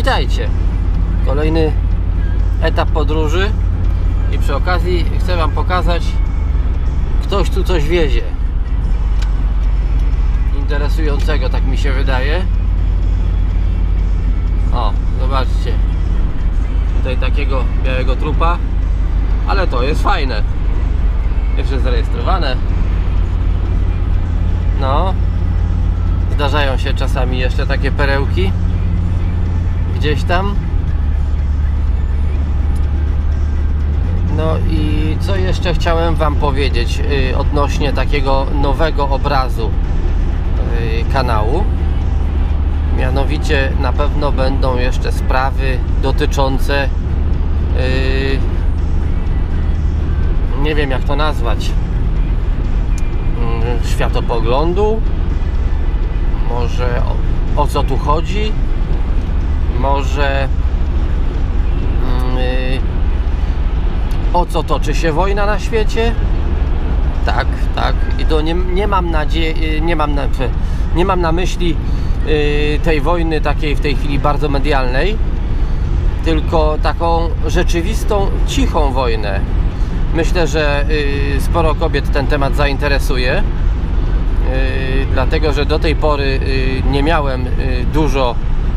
Witajcie! Kolejny etap podróży i przy okazji chcę Wam pokazać, ktoś tu coś wiezie interesującego, tak mi się wydaje. O, zobaczcie, tutaj takiego białego trupa, ale to jest fajne, jeszcze zarejestrowane. No, zdarzają się czasami jeszcze takie perełki gdzieś tam. No i co jeszcze chciałem Wam powiedzieć odnośnie takiego nowego obrazu kanału. Mianowicie na pewno będą jeszcze sprawy dotyczące nie wiem jak to nazwać, światopoglądu, może o co tu chodzi, może o co toczy się wojna na świecie. Tak, tak. I to nie mam nadziei, nie mam na myśli tej wojny takiej w tej chwili bardzo medialnej, tylko taką rzeczywistą, cichą wojnę. Myślę, że sporo kobiet ten temat zainteresuje, dlatego że do tej pory nie miałem dużo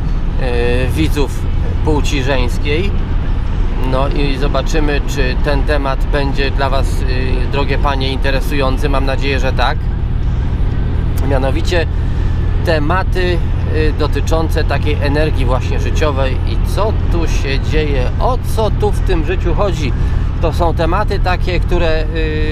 widzów płci żeńskiej. No i zobaczymy, czy ten temat będzie dla Was, drogie panie, interesujący. Mam nadzieję, że tak. Mianowicie tematy dotyczące takiej energii właśnie życiowej i co tu się dzieje, o co tu w tym życiu chodzi. To są tematy takie, które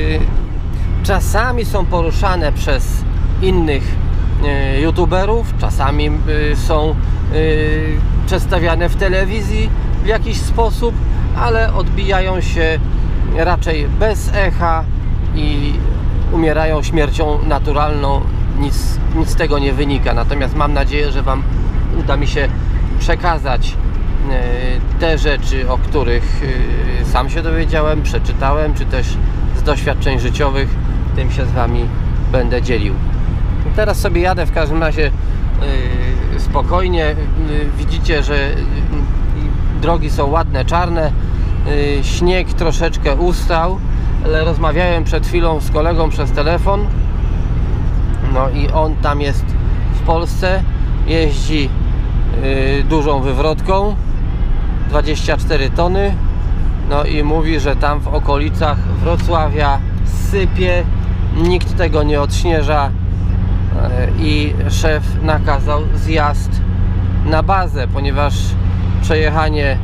czasami są poruszane przez innych youtuberów, czasami są przedstawiane w telewizji w jakiś sposób, ale odbijają się raczej bez echa i umierają śmiercią naturalną. Nic z tego nie wynika. Natomiast mam nadzieję, że Wam uda mi się przekazać te rzeczy, o których sam się dowiedziałem, przeczytałem, czy też z doświadczeń życiowych. Tym się z Wami będę dzielił. Teraz sobie jadę w każdym razie spokojnie. Widzicie, że drogi są ładne, czarne. Śnieg troszeczkę ustał, ale rozmawiałem przed chwilą z kolegą przez telefon. No i on tam jest w Polsce, jeździ dużą wywrotką 24 tony. No i mówi, że tam w okolicach Wrocławia sypie, nikt tego nie odśnieża i szef nakazał zjazd na bazę, ponieważ przejechanie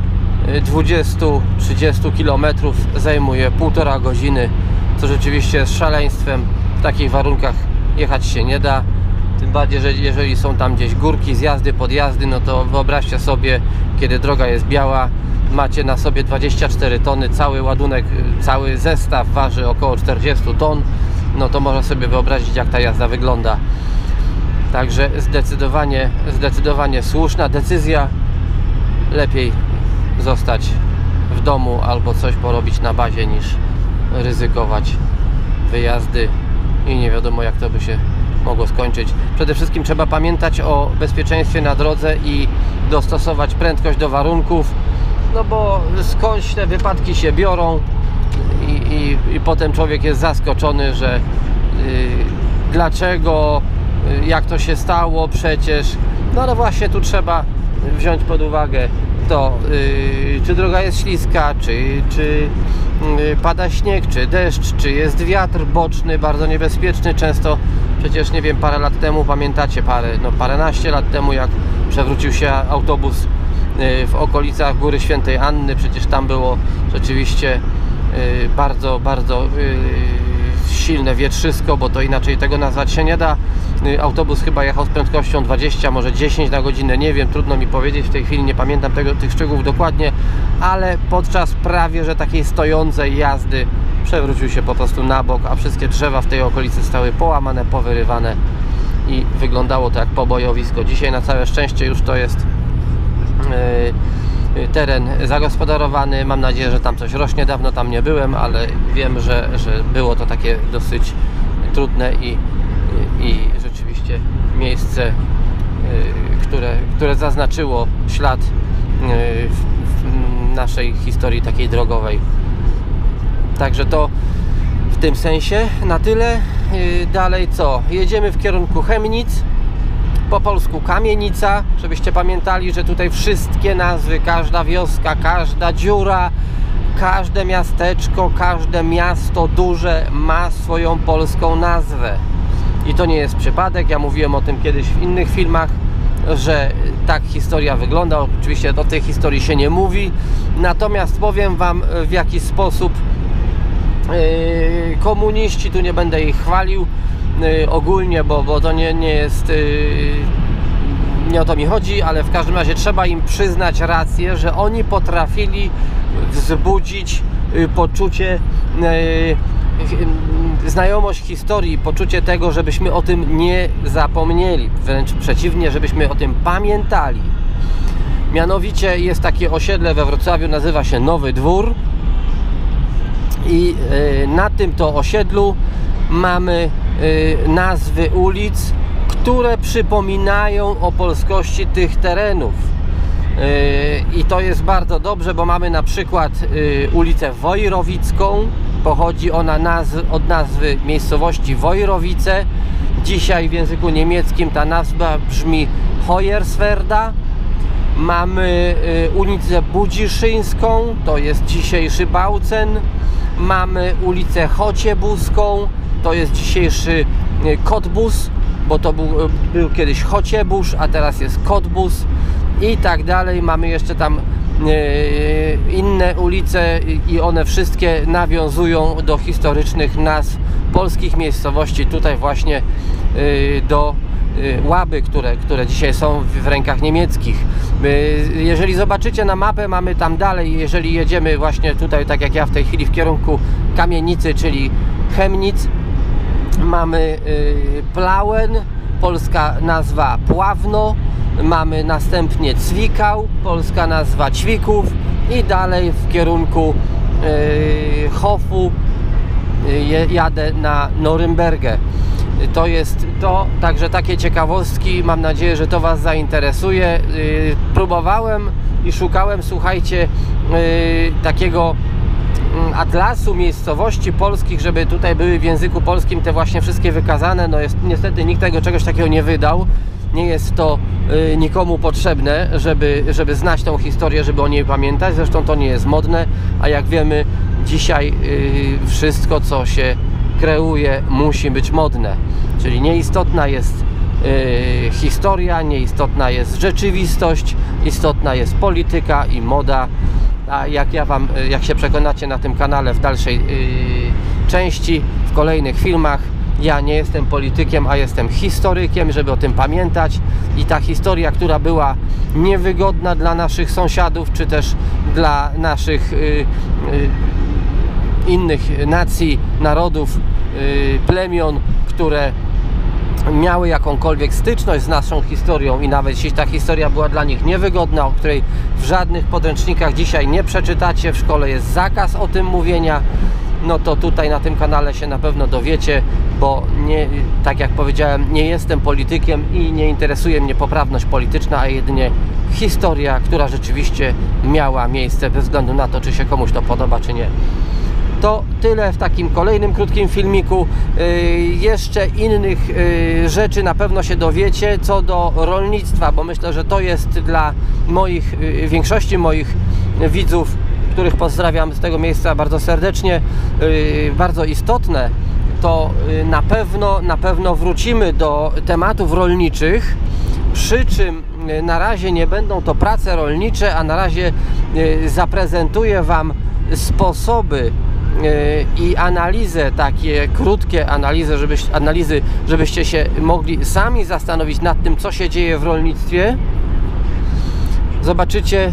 20-30 km zajmuje 1,5 godziny, co rzeczywiście jest szaleństwem. W takich warunkach jechać się nie da, tym bardziej, że jeżeli są tam gdzieś górki, zjazdy, podjazdy, no to wyobraźcie sobie, kiedy droga jest biała, macie na sobie 24 tony, cały ładunek, cały zestaw waży około 40 ton, no to można sobie wyobrazić, jak ta jazda wygląda. Także zdecydowanie słuszna decyzja. Lepiej zostać w domu albo coś porobić na bazie, niż ryzykować wyjazdy i nie wiadomo, jak to by się mogło skończyć. Przede wszystkim trzeba pamiętać o bezpieczeństwie na drodze i dostosować prędkość do warunków, no bo skądś te wypadki się biorą i potem człowiek jest zaskoczony, że dlaczego, jak to się stało przecież. No ale właśnie tu trzeba wziąć pod uwagę to, czy droga jest śliska, czy pada śnieg, czy deszcz, czy jest wiatr boczny, bardzo niebezpieczny. Często przecież, nie wiem, parę lat temu, pamiętacie, paręnaście lat temu, jak przewrócił się autobus w okolicach Góry Świętej Anny, przecież tam było rzeczywiście bardzo silne wietrzysko, bo to inaczej tego nazwać się nie da. Autobus chyba jechał z prędkością 20, może 10 na godzinę, nie wiem, trudno mi powiedzieć, w tej chwili nie pamiętam tych szczegółów dokładnie, ale podczas prawie że takiej stojącej jazdy przewrócił się po prostu na bok, a wszystkie drzewa w tej okolicy stały połamane, powyrywane i wyglądało to jak pobojowisko. Dzisiaj na całe szczęście już to jest teren zagospodarowany. Mam nadzieję, że tam coś rośnie. Dawno tam nie byłem, ale wiem, że było to takie dosyć trudne i rzeczywiście miejsce, które zaznaczyło ślad w naszej historii takiej drogowej. Także to w tym sensie na tyle. Dalej co? Jedziemy w kierunku Chemnic, po polsku Kamienica, żebyście pamiętali, że tutaj wszystkie nazwy, każda wioska, każda dziura, każde miasteczko, każde miasto duże ma swoją polską nazwę. I to nie jest przypadek, ja mówiłem o tym kiedyś w innych filmach, że tak historia wygląda. Oczywiście o tej historii się nie mówi, natomiast powiem wam, w jaki sposób komuniści, tu nie będę ich chwalił ogólnie, bo to nie jest, nie o to mi chodzi, ale w każdym razie trzeba im przyznać rację, że oni potrafili wzbudzić poczucie, znajomość historii, poczucie tego, żebyśmy o tym nie zapomnieli, wręcz przeciwnie, żebyśmy o tym pamiętali. Mianowicie jest takie osiedle we Wrocławiu, nazywa się Nowy Dwór i na tym to osiedlu mamy nazwy ulic, które przypominają o polskości tych terenów. I to jest bardzo dobrze, bo mamy na przykład ulicę Wojrowicką. Pochodzi ona od nazwy miejscowości Wojrowice. Dzisiaj w języku niemieckim ta nazwa brzmi Hoyerswerda. Mamy ulicę Budziszyńską, to jest dzisiejszy Bałcen. Mamy ulicę Chociebuską, to jest dzisiejszy Cottbus, bo to był kiedyś Chociebusz, a teraz jest Cottbus i tak dalej. Mamy jeszcze tam inne ulice i one wszystkie nawiązują do historycznych nazw polskich miejscowości, tutaj właśnie do Łaby, które dzisiaj są w rękach niemieckich. Jeżeli zobaczycie na mapę, mamy tam dalej, jeżeli jedziemy właśnie tutaj, tak jak ja w tej chwili, w kierunku Kamienicy, czyli Chemnic, mamy Plauen, polska nazwa Pławno, mamy następnie Cwikał, polska nazwa Ćwików i dalej w kierunku Hofu jadę na Norymbergę. To jest to, także takie ciekawostki, mam nadzieję, że to was zainteresuje. Próbowałem i szukałem, słuchajcie, takiego atlasu miejscowości polskich, żeby tutaj były w języku polskim te właśnie wszystkie wykazane. No jest, niestety nikt czegoś takiego nie wydał. Nie jest to nikomu potrzebne, żeby znać tą historię, żeby o niej pamiętać. Zresztą to nie jest modne, a jak wiemy, dzisiaj wszystko, co się kreuje, musi być modne. Czyli nieistotna jest historia, nieistotna jest rzeczywistość, istotna jest polityka i moda. A jak się przekonacie na tym kanale w dalszej części, w kolejnych filmach, ja nie jestem politykiem, a jestem historykiem, żeby o tym pamiętać. I ta historia, która była niewygodna dla naszych sąsiadów, czy też dla naszych innych nacji, narodów, plemion, które miały jakąkolwiek styczność z naszą historią i nawet jeśli ta historia była dla nich niewygodna, o której w żadnych podręcznikach dzisiaj nie przeczytacie, w szkole jest zakaz o tym mówienia, no to tutaj na tym kanale się na pewno dowiecie, bo nie, tak jak powiedziałem, nie jestem politykiem i nie interesuje mnie poprawność polityczna, a jedynie historia, która rzeczywiście miała miejsce bez względu na to, czy się komuś to podoba, czy nie. To tyle w takim kolejnym krótkim filmiku. Jeszcze innych rzeczy na pewno się dowiecie co do rolnictwa, bo myślę, że to jest dla większości moich widzów, których pozdrawiam z tego miejsca bardzo serdecznie, bardzo istotne. To na pewno wrócimy do tematów rolniczych, przy czym na razie nie będą to prace rolnicze, a na razie zaprezentuję wam sposoby i analizę, takie krótkie analizy, żebyście się mogli sami zastanowić nad tym, co się dzieje w rolnictwie. Zobaczycie,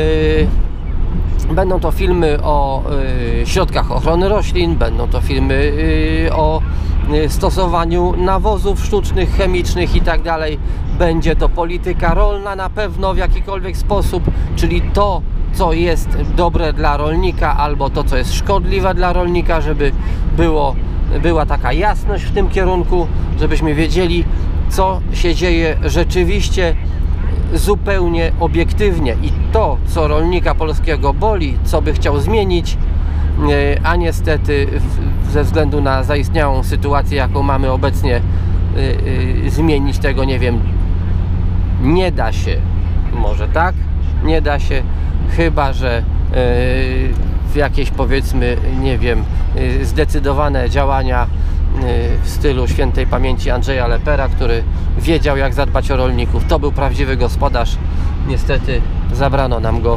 będą to filmy o środkach ochrony roślin, będą to filmy o stosowaniu nawozów sztucznych, chemicznych i tak dalej. Będzie to polityka rolna na pewno w jakikolwiek sposób, czyli to, co jest dobre dla rolnika, albo to, co jest szkodliwe dla rolnika, żeby była taka jasność w tym kierunku, żebyśmy wiedzieli, co się dzieje rzeczywiście zupełnie obiektywnie i to, co rolnika polskiego boli, co by chciał zmienić, a niestety ze względu na zaistniałą sytuację, jaką mamy obecnie, zmienić tego, nie wiem, nie da się. Może tak? Nie da się, chyba że w jakieś, powiedzmy, nie wiem, zdecydowane działania w stylu świętej pamięci Andrzeja Lepera, który wiedział, jak zadbać o rolników. To był prawdziwy gospodarz. Niestety zabrano nam go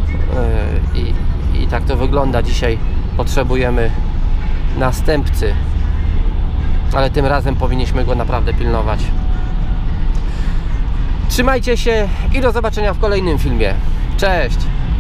i tak to wygląda. Dzisiaj potrzebujemy następcy, ale tym razem powinniśmy go naprawdę pilnować. Trzymajcie się i do zobaczenia w kolejnym filmie. Cześć!